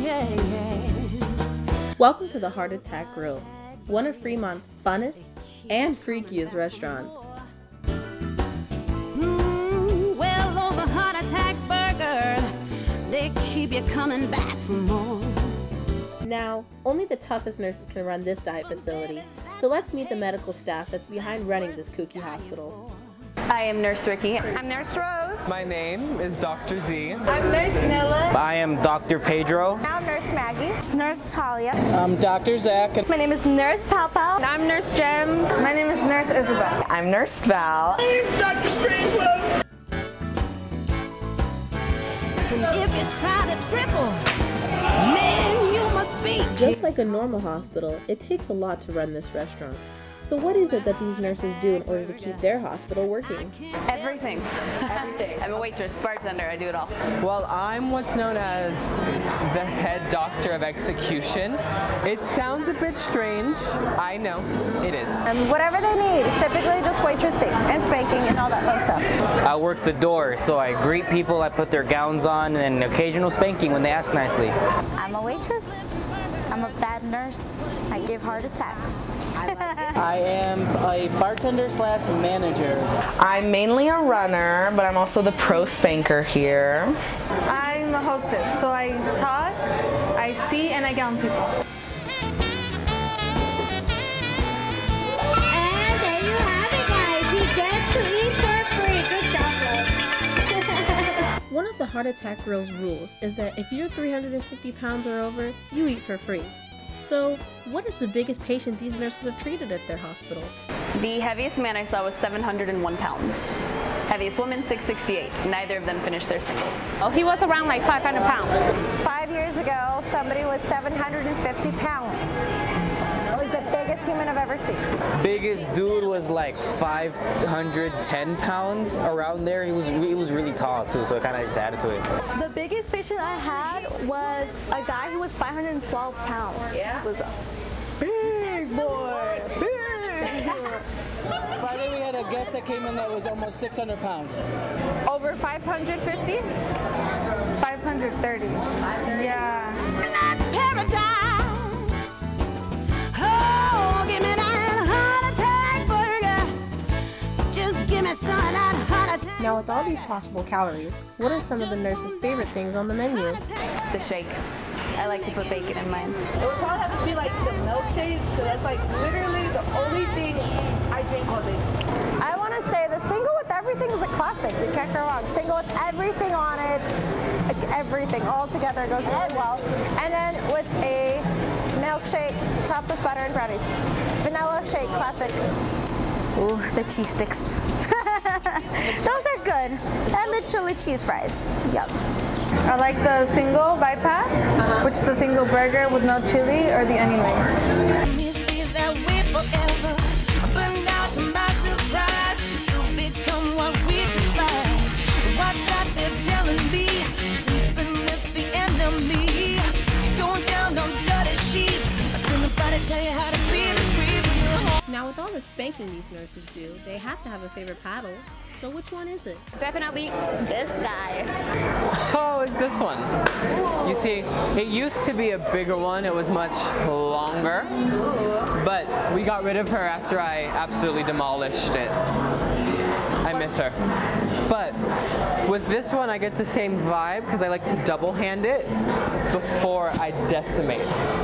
Welcome to the Heart Attack Grill, one of Fremont's funnest and freakiest restaurants. Well, those are Heart Attack burgers, they keep you coming back for more. Now, only the toughest nurses can run this diet facility, so let's meet the medical staff that's behind running this kooky hospital. I am Nurse Ricky. I'm Nurse Rose. My name is Dr. Z. I'm Nurse Nilla. I am Dr. Pedro. I'm Nurse Maggie. It's Nurse Talia. I'm Dr. Zach. My name is Nurse Pao Pao. I'm Nurse Gems. My name is Nurse Isabel. I'm Nurse Val. My name's Dr. Strangelove. If you try to triple, man, you must be. Just like a normal hospital, it takes a lot to run this restaurant. So what is it that these nurses do in order to keep their hospital working? Everything. Everything. I'm a waitress, bartender, I do it all. Well, I'm what's known as the head doctor of execution. It sounds a bit strange. I know, it is. And whatever they need, typically just waitressing and spanking and all that fun stuff. I work the door, so I greet people, I put their gowns on, and occasional spanking when they ask nicely. I'm a waitress. I'm a bad nurse. I give heart attacks. I am a bartender / manager. I'm mainly a runner, but I'm also the pro spanker here. I'm the hostess, so I talk, I see, and I gown people. And there you have it, guys. You get to eat for free. Good job, Rose. One of the Heart Attack Grill's rules is that if you're 350 pounds or over, you eat for free. So, what is the biggest patient these nurses have treated at their hospital? The heaviest man I saw was 701 pounds. Heaviest woman, 668. Neither of them finished their singles. Oh, he was around like 500 pounds. 5 years ago, somebody was 750 pounds. It was the biggest human I've ever seen. Biggest dude was like 510 pounds, around there. He was really tall too, so it kind of just added to it. The biggest patient I had was a guy who was 512 pounds. Yeah. Was a big boy. Big. Friday we had a guest that came in that was almost 600 pounds. Over 550? 530. Yeah. And that's paradise. Oh, give me that Heart Attack burger. Just give me some of that Heart Attack. Now, with all these possible calories, what are some of the nurses' favorite things on the menu? The shake. I like to put bacon in mine. It would probably have to be like the milkshakes, because that's like literally the only thing I drink all day. I want to say the single with everything is a classic. You can't go wrong. Single with everything on it, like everything all together goes really well. And then with a milkshake topped with butter and brownies. Vanilla shake, classic. Ooh, the cheese sticks. Those are good. And the chili cheese fries. Yum. I like the single bypass, which is a single burger with no chili, or the onion rings. Now, with all the spanking these nurses do, they have to have a favorite paddle. So which one is it? Definitely this guy. Oh, it's this one. You see, it used to be a bigger one. It was much longer. But we got rid of her after I absolutely demolished it. I miss her. But with this one, I get the same vibe because I like to double hand it before I decimate.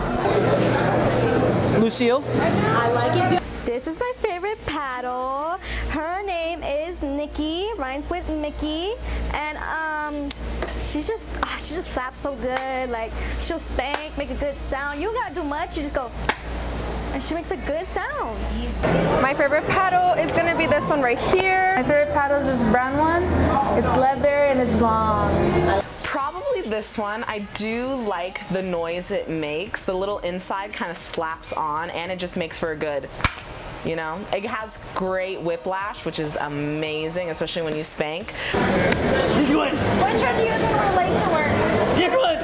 Lucille? I like it. This is my favorite paddle. Her name is Nikki, rhymes with Mickey, and she just flaps so good. Like, she'll spank, make a good sound. You don't gotta do much. You just go, and she makes a good sound. My favorite paddle is gonna be this one right here. My favorite paddle is this brown one. It's leather and it's long. Probably this one. I do like the noise it makes. The little inside kind of slaps on, and it just makes for a good, you know. It has great whiplash, which is amazing, especially when you spank. Which one do you use when we're late to work? Which one?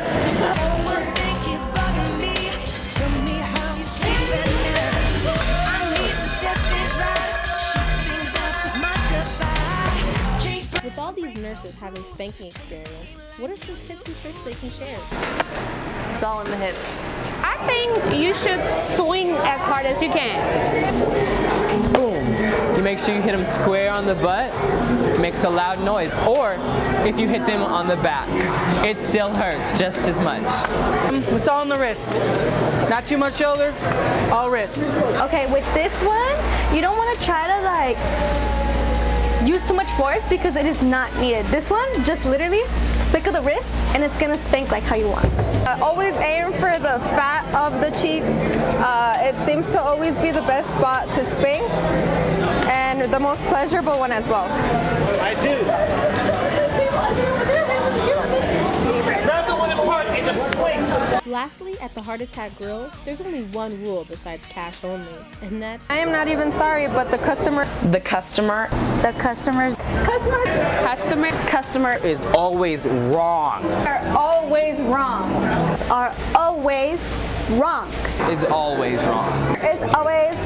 With all these nurses having spanking experience, what are some tips and tricks they can share. It's all in the hips. I think you should swing as hard as you can. Boom. You make sure you hit them square on the butt, makes a loud noise. Or if you hit them on the back, it still hurts just as much. It's all in the wrist. Not too much shoulder, all wrist. Okay, with this one, you don't want to try to like use too much force because it is not needed. This one, just literally flick of the wrist and it's gonna spank like how you want. Always aim for the fat of the cheeks. It seems to always be the best spot to spank and the most pleasurable one as well. I do. Grab the one in front and just swing. Lastly, at the Heart Attack Grill, there's only one rule besides cash only, and that's I am not even sorry, but the customer Is always wrong. are always wrong. Are always wrong. Is always wrong. Is always